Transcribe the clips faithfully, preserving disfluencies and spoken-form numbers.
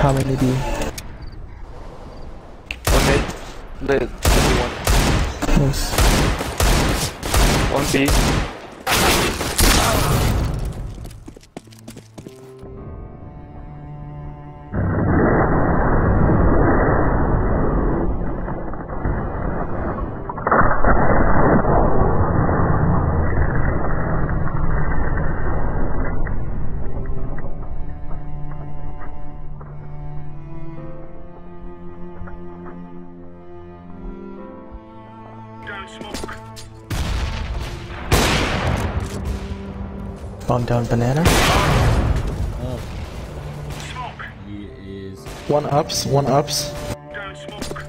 How many B? One mid. Lit. One. Nice. One B. Don't smoke. Bomb down banana. Oh, Smoke. he is. One ups, one ups. Don't smoke.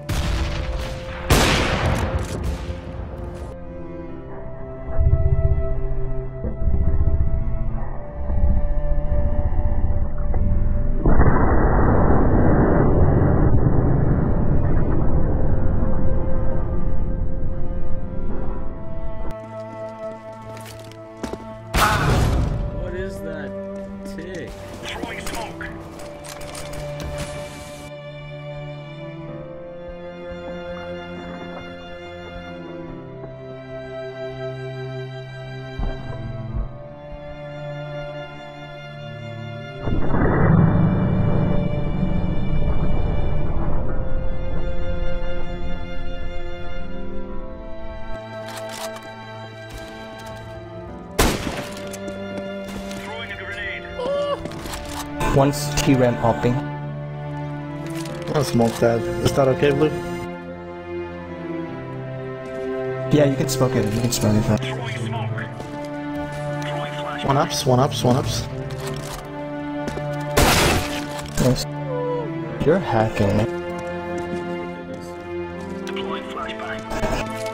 What is that tick? Throwing smoke. Throwing a grenade. One's T-Ram hopping. I'll smoke that. Is that okay, Blue? Yeah, you can smoke it. You can smoke it. Fine. Throwing smoke. Throwing flash. One ups, one ups, one ups. Nice. You're hacking. Deploying flashbang.